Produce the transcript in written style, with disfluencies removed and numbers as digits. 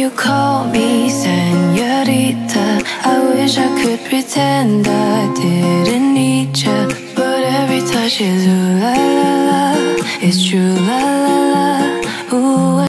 you call me señorita, I wish I could pretend I didn't need you, but every touch is ooh la la la, it's true la